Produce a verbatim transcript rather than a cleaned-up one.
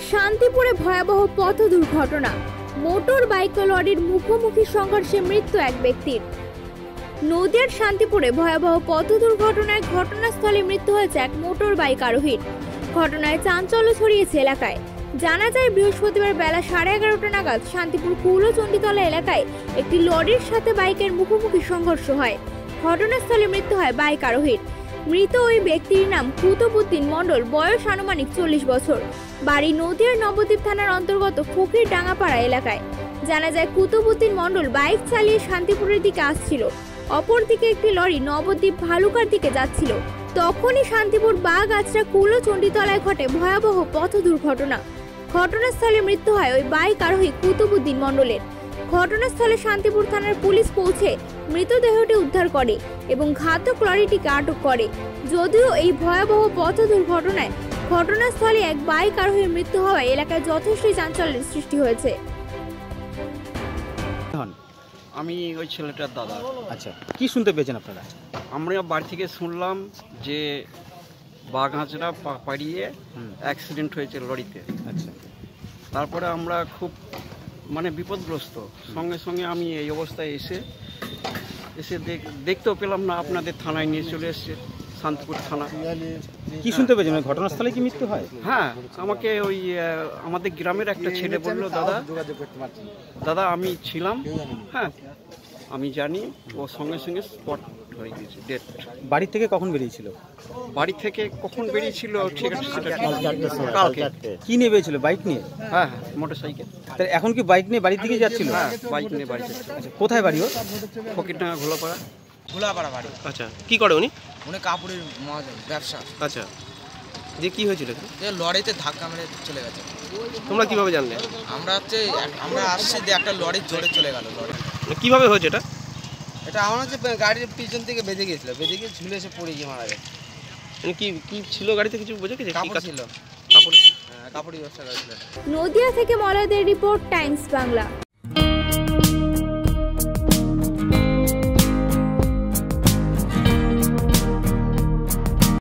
শান্তিপুরে ভয়াবহ পথ দুর্ঘটনা, মোটর বাইক ও লরির মুখোমুখি সংঘর্ষে মৃত্যু এক ব্যক্তির। নদিয়ার শান্তিপুরে ভয়াবহ পথ দুর্ঘটনায় ঘটনাস্থলে মৃত্যু হয়েছে এক মোটর বাইক আরোহীর। ঘটনায় চাঞ্চল্য ছড়িয়েছে এলাকায়। জানা যায় বৃহস্পতিবার বেলা সাড়ে এগারোটা নাগাদ শান্তিপুর কুলো চণ্ডীতলা এলাকায় একটি লরির সাথে বাইকের মুখোমুখি সংঘর্ষ হয়। ঘটনাস্থলে মৃত্যু হয় বাইক আরোহীর। মৃত ওই ব্যক্তির নাম কুতুবউদ্দিন মণ্ডল, বয়স আনুমানিক চল্লিশ বছর, বাড়ি নদিয়ার নবদ্বীপ থানার অন্তর্গত ফকির ডাঙ্গাপাড়া এলাকায়। জানা যায় কুতুবউদ্দিন মণ্ডল বাইক চালিয়ে শান্তিপুরের দিকে আসছিল, অপরদিকে একটি লরি নবদ্বীপ ভালুকার দিকে যাচ্ছিল। তখনই শান্তিপুর বাগআচরা কুলো চণ্ডীতলায় ঘটে ভয়াবহ পথ দুর্ঘটনা। ঘটনাস্থলে মৃত্যু হয় ওই বাইক আরোহী কুতুবউদ্দিন মণ্ডলের। ঘটনাস্থলে শান্তিপুর থানার পুলিশ পৌঁছে মৃতদেহটি উদ্ধার করে এবং ঘাতক লরিটিকে আটক করে। যদিও এই ভয়াবহ পথ দুর্ঘটনায় ঘটনাস্থলে এক বাইক আরোহীর মৃত্যু হওয়ায় এলাকায় যথেষ্ট চাঞ্চল্যের সৃষ্টি হয়েছে। আমি ওই ছেলেটার দাদা। আচ্ছা, কি শুনতে পেয়েছেন আপনারা? আমরা বাড়ি থেকে শুনলাম যে বাগআচরা পাড়িয়ে অ্যাক্সিডেন্ট হয়েছে লরিতে। আচ্ছা, তারপরে আমরা খুব মানে বিপদগ্রস্ত, সঙ্গে সঙ্গে আমি এই অবস্থায় এসে এসে দেখতেও পেলাম না, আপনাদের থানায় নিয়ে চলে এসছে, শান্তিপুর থানা। কি শুনতে পেয়েছেন? ঘটনাস্থলে কি মৃত্যু হয়? হ্যাঁ, আমাকে ওই আমাদের গ্রামের একটা ছেলে বললো, দাদা দাদা আমি ছিলাম, হ্যাঁ আমি জানি, ও সঙ্গে সঙ্গে স্পট হয়ে গেছে, ডেথ। বাড়ি থেকে কখন বেরিয়েছিল? বাড়ি থেকে কখন বেরিয়েছিল ঠিক আছে সেটা কালকে। কি নিয়ে বেরিয়েছিল? বাইক নিয়ে? হ্যাঁ হ্যাঁ, মোটর সাইকেল। তাহলে এখন কি বাইক নিয়ে বাড়ির দিকে যাচ্ছিল? হ্যাঁ, বাইক নিয়ে বাড়ি যাচ্ছে। আচ্ছা, কোথায় বাড়ি ওর? ফকিরডাঙ্গা ঘোলাপাড়া। ঘোলাপাড়া বাড়ি। আচ্ছা, কি করে উনি? উনি কাপড়ের ব্যবসা। আচ্ছা, যে কি হয়েছিল? যে লরিতে ধাক্কা মেরে চলে গেছে। তোমরা কিভাবে জানলে? আমরা হচ্ছে আমরা আসছি যে একটা লরি জোরে চলে গেল। লরি কিভাবে হয়েছে এটা? এটা আমার হচ্ছে গাড়ির পিছন থেকে বেঁধে গিয়েছিল, বেঁধে গিয়ে ঝুলে এসে পড়ে গিয়ে মারা গেছে। মানে কি কি ছিল গাড়িতে, কিছু বোঝা গেছে? কাপড় ছিল, কাপড়। হ্যাঁ কাপড়ই ব্যবসা করেছিল। নদিয়া থেকে মলয়দের রিপোর্ট, টাইমস বাংলা।